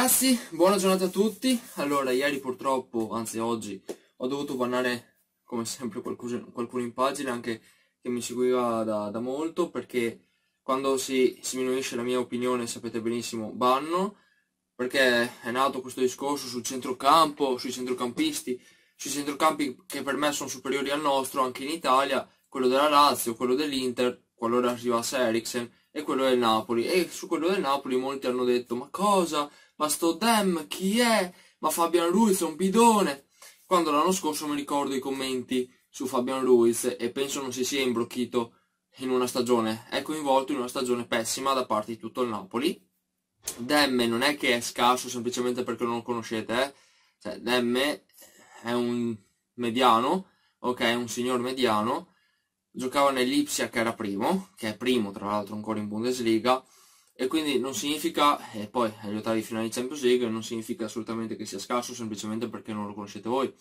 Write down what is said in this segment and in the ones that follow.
Ragazzi, buona giornata a tutti. Allora, ieri purtroppo, anzi oggi, ho dovuto bannare come sempre qualcuno in pagina, anche che mi seguiva da molto, perché quando si sminuisce la mia opinione, sapete benissimo, banno, perché è nato questo discorso sul centrocampo, sui centrocampisti, sui centrocampi che per me sono superiori al nostro, anche in Italia, quello della Lazio, quello dell'Inter, qualora arrivasse Eriksen, e quello del Napoli. E su quello del Napoli molti hanno detto: ma cosa? Ma sto Dem chi è? Ma Fabian Ruiz è un bidone. Quando l'anno scorso mi ricordo i commenti su Fabian Ruiz e penso non si sia imbrocchito in una stagione, è coinvolto in una stagione pessima da parte di tutto il Napoli. Demme non è che è scarso semplicemente perché non lo conoscete, eh? Cioè, Demme è un mediano, ok, è un signor mediano, giocava nell'Ipsia che era primo, che è primo tra l'altro ancora in Bundesliga, e quindi non significa, e poi agli ottavi di finale di Champions League, non significa assolutamente che sia scarso semplicemente perché non lo conoscete voi.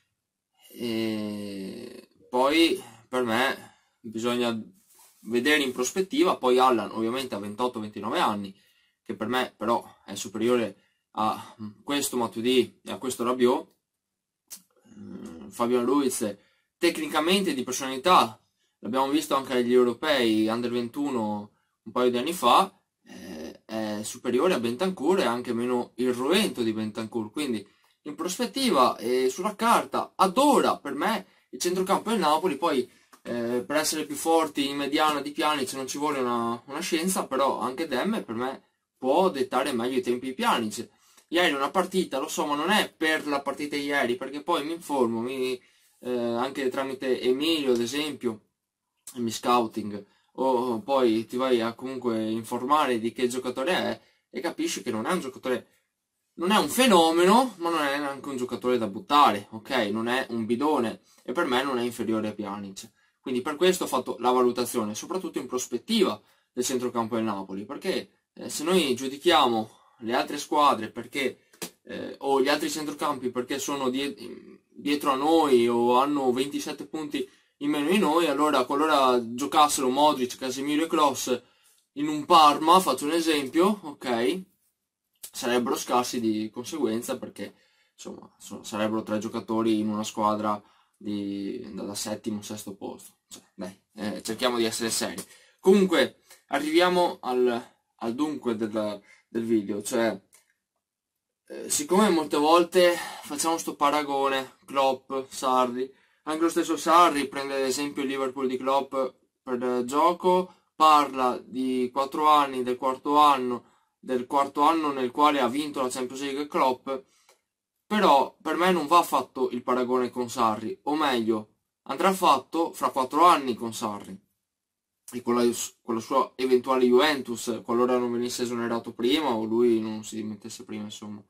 E poi per me bisogna vedere in prospettiva. Poi Allan ovviamente ha 28-29 anni, che per me però è superiore a questo Matuidi e a questo Rabiot. Fabian Ruiz tecnicamente, di personalità, l'abbiamo visto anche agli europei Under 21 un paio di anni fa, è superiore a Bentancur e anche meno irruento di Bentancur, quindi in prospettiva e sulla carta adora per me il centrocampo del Napoli. Poi per essere più forti in mediana di Pjanic non ci vuole una scienza, però anche Demme per me può dettare meglio i tempi di Pjanic. Ieri una partita, lo so, ma non è per la partita di ieri, perché poi mi informo, anche tramite Emilio ad esempio, mi scouting, o poi ti vai a comunque informare di che giocatore è e capisci che non è un giocatore, non è un fenomeno, ma non è neanche un giocatore da buttare, ok? Non è un bidone e per me non è inferiore a Pjanic. Quindi per questo ho fatto la valutazione, soprattutto in prospettiva del centrocampo del Napoli, perché se noi giudichiamo le altre squadre perché o gli altri centrocampi perché sono dietro a noi o hanno 27 punti in meno di noi, allora qualora giocassero Modric, Casemiro e Kroos in un Parma, faccio un esempio, ok, sarebbero scarsi di conseguenza, perché insomma sarebbero 3 giocatori in una squadra da settimo, sesto posto. Cioè, dai, cerchiamo di essere seri. Comunque arriviamo al dunque del video, cioè siccome molte volte facciamo sto paragone Klopp, Sarri, anche lo stesso Sarri prende ad esempio il Liverpool di Klopp per gioco, parla di 4 anni, del quarto anno nel quale ha vinto la Champions League Klopp, però per me non va fatto il paragone con Sarri, o meglio, andrà fatto fra 4 anni con Sarri e con la sua eventuale Juventus, qualora non venisse esonerato prima o lui non si dimettesse prima, insomma.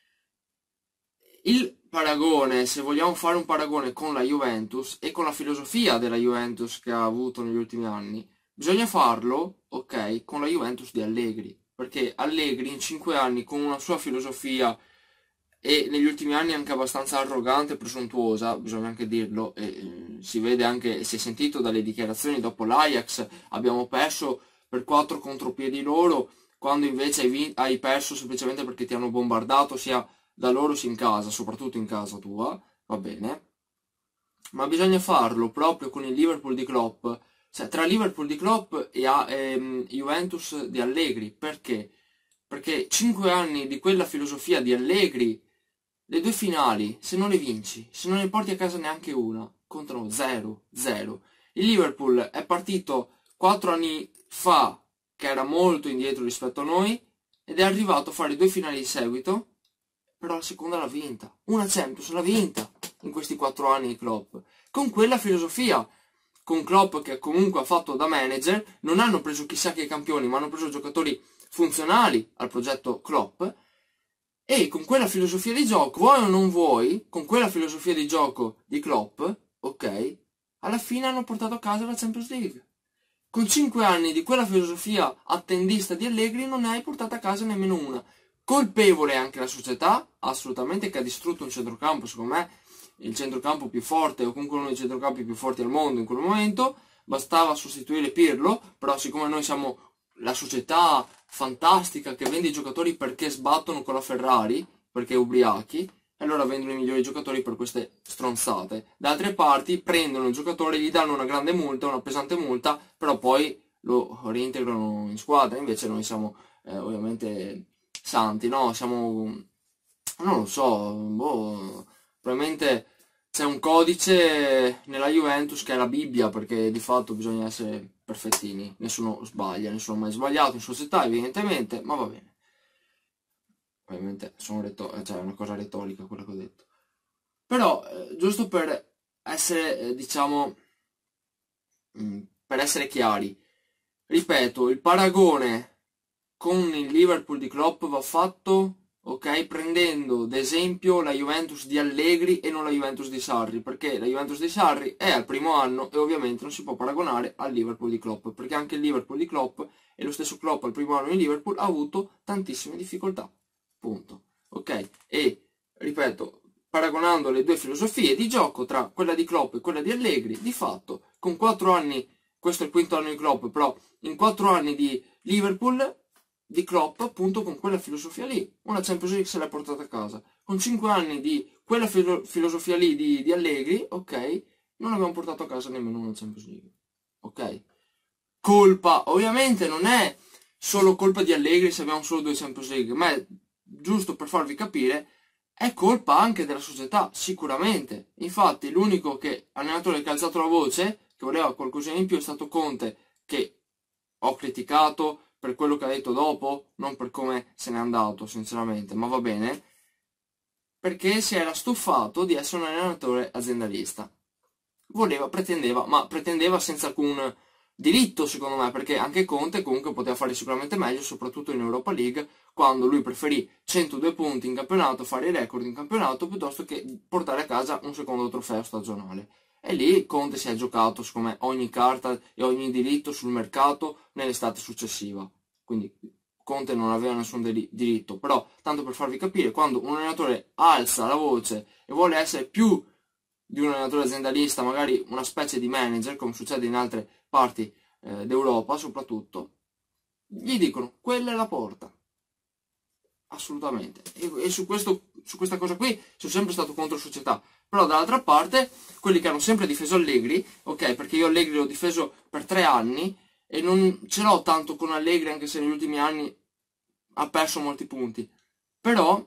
Il paragone, se vogliamo fare un paragone con la Juventus e con la filosofia della Juventus che ha avuto negli ultimi anni, bisogna farlo, ok, con la Juventus di Allegri, perché Allegri in 5 anni con una sua filosofia e negli ultimi anni anche abbastanza arrogante e presuntuosa, bisogna anche dirlo, e si vede anche, si è sentito dalle dichiarazioni dopo l'Ajax, abbiamo perso per 4 contropiedi loro, quando invece hai perso semplicemente perché ti hanno bombardato sia da loro sia in casa, soprattutto in casa tua, va bene, ma bisogna farlo proprio con il Liverpool di Klopp, cioè tra Liverpool di Klopp e Juventus di Allegri. Perché? Perché 5 anni di quella filosofia di Allegri, le 2 finali, se non le vinci, se non ne porti a casa neanche una, contano 0-0. Il Liverpool è partito 4 anni fa, che era molto indietro rispetto a noi, ed è arrivato a fare 2 finali di seguito, però la seconda l'ha vinta. Una Champions l'ha vinta in questi 4 anni di Klopp. Con quella filosofia, con Klopp che comunque ha fatto da manager, non hanno preso chissà che campioni, ma hanno preso giocatori funzionali al progetto Klopp, e con quella filosofia di gioco, vuoi o non vuoi, con quella filosofia di gioco di Klopp, ok, alla fine hanno portato a casa la Champions League. Con 5 anni di quella filosofia attendista di Allegri non ne hai portata a casa nemmeno una. Colpevole anche la società, assolutamente, che ha distrutto un centrocampo, secondo me il centrocampo più forte, o comunque uno dei centrocampi più forti al mondo in quel momento. Bastava sostituire Pirlo, però siccome noi siamo la società fantastica che vende i giocatori perché sbattono con la Ferrari, perché ubriachi, e allora vendono i migliori giocatori per queste stronzate. Da altre parti prendono il giocatore, gli danno una grande multa, una pesante multa, però poi lo reintegrano in squadra. Invece noi siamo ovviamente santi, no? Siamo, non lo so, boh, probabilmente c'è un codice nella Juventus che è la Bibbia, perché di fatto bisogna essere perfettini, nessuno sbaglia, nessuno ha mai sbagliato in società evidentemente, ma va bene. Ovviamente cioè è una cosa retorica quella che ho detto. Però, giusto per essere, diciamo, per essere chiari, ripeto, il paragone con il Liverpool di Klopp va fatto, ok, prendendo ad esempio la Juventus di Allegri e non la Juventus di Sarri, perché la Juventus di Sarri è al primo anno e ovviamente non si può paragonare al Liverpool di Klopp, perché anche il Liverpool di Klopp e lo stesso Klopp al primo anno in Liverpool ha avuto tantissime difficoltà, punto, ok? E, ripeto, paragonando le due filosofie di gioco tra quella di Klopp e quella di Allegri, di fatto, con 4 anni, questo è il quinto anno di Klopp, però in 4 anni di Liverpool, di Klopp, appunto, con quella filosofia lì, una Champions League se l'è portata a casa. Con 5 anni di quella filosofia lì di Allegri, ok, non abbiamo portato a casa nemmeno una Champions League, ok? Colpa, ovviamente non è solo colpa di Allegri se abbiamo solo 2 Champions League, ma è giusto per farvi capire, è colpa anche della società, sicuramente. Infatti l'unico allenatore che ha alzato la voce, che voleva qualcosina in più, è stato Conte, che ho criticato per quello che ha detto dopo, non per come se n'è andato, sinceramente, ma va bene, perché si era stufato di essere un allenatore aziendalista. Pretendeva senza alcun diritto, secondo me, perché anche Conte comunque poteva fare sicuramente meglio, soprattutto in Europa League, quando lui preferì 102 punti in campionato, fare i record in campionato, piuttosto che portare a casa un secondo trofeo stagionale. E lì Conte si è giocato, secondo me, ogni carta e ogni diritto sul mercato nell'estate successiva. Quindi Conte non aveva nessun diritto, però tanto per farvi capire, quando un allenatore alza la voce e vuole essere più di un allenatore aziendalista, magari una specie di manager, come succede in altre parti d'Europa soprattutto, gli dicono quella è la porta. Assolutamente. E su questa cosa qui sono sempre stato contro società. Però dall'altra parte, quelli che hanno sempre difeso Allegri, ok, perché io Allegri l'ho difeso per 3 anni e non ce l'ho tanto con Allegri, anche se negli ultimi anni ha perso molti punti. Però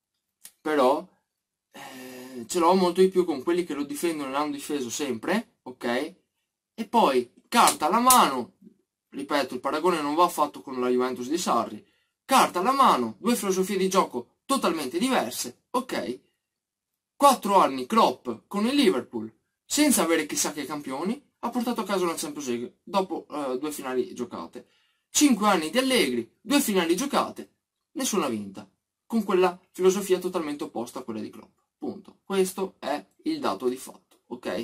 ce l'ho molto di più con quelli che lo difendono e l'hanno difeso sempre, ok? E poi, carta alla mano, ripeto, il paragone non va fatto con la Juventus di Sarri, carta alla mano, 2 filosofie di gioco totalmente diverse, ok? 4 anni Klopp con il Liverpool, senza avere chissà che campioni, ha portato a casa una Champions League dopo 2 finali giocate. 5 anni di Allegri, 2 finali giocate, nessuna vinta, con quella filosofia totalmente opposta a quella di Klopp. Punto. Questo è il dato di fatto, ok?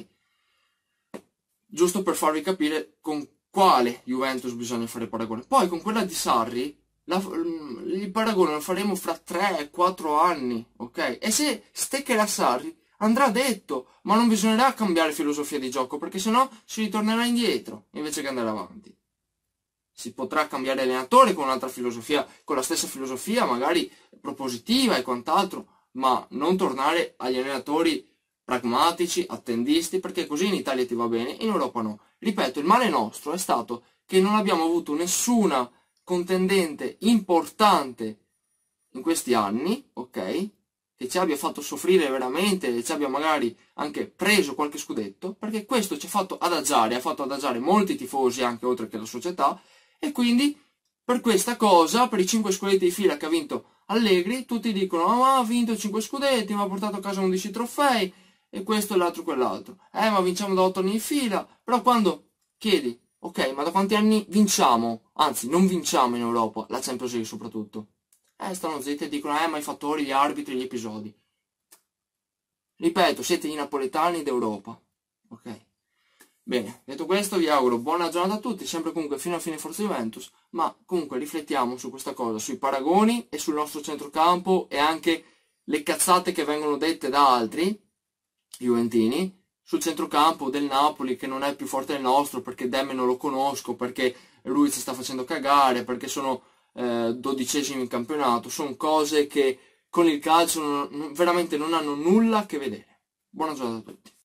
Giusto per farvi capire con quale Juventus bisogna fare paragone. Poi con quella di Sarri, il paragone lo faremo fra 3-4 anni, ok? E se steccherà Sarri, andrà detto, ma non bisognerà cambiare filosofia di gioco, perché sennò si ritornerà indietro, invece che andare avanti. Si potrà cambiare allenatore con un'altra filosofia, con la stessa filosofia, magari propositiva e quant'altro, ma non tornare agli allenatori pragmatici, attendisti, perché così in Italia ti va bene, in Europa no. Ripeto, il male nostro è stato che non abbiamo avuto nessuna contendente importante in questi anni, ok? Che ci abbia fatto soffrire veramente e ci abbia magari anche preso qualche scudetto, perché questo ci ha fatto adagiare molti tifosi anche oltre che la società, e quindi per questa cosa, per i 5 scudetti di fila che ha vinto Allegri, tutti dicono ma ha vinto 5 scudetti, ma ha portato a casa 11 trofei, e questo e l'altro quell'altro. Ma vinciamo da 8 anni in fila. Però quando chiedi, ok, ma da quanti anni vinciamo? Anzi, non vinciamo in Europa, la Champions League soprattutto. Stanno zitti e dicono, ma i fattori, gli arbitri, gli episodi. Ripeto, siete i napoletani d'Europa. Ok? Bene, detto questo vi auguro buona giornata a tutti, sempre comunque fino a fine Forza Juventus, ma comunque riflettiamo su questa cosa, sui paragoni e sul nostro centrocampo e anche le cazzate che vengono dette da altri juventini sul centrocampo del Napoli, che non è più forte del nostro perché Demme non lo conosco, perché lui si sta facendo cagare, perché sono 12esimi in campionato, sono cose che con il calcio veramente non hanno nulla a che vedere. Buona giornata a tutti.